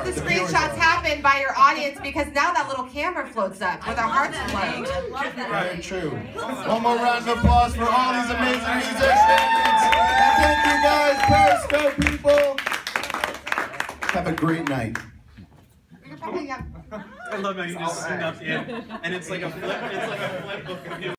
the screenshots happen by your audience because now that little camera floats up with our hearts float. Very true. One more round of applause for all these amazing musicians. And thank you guys, Periscope people. Have a great night. I love how you just snuck in, and it's like a flip book of you.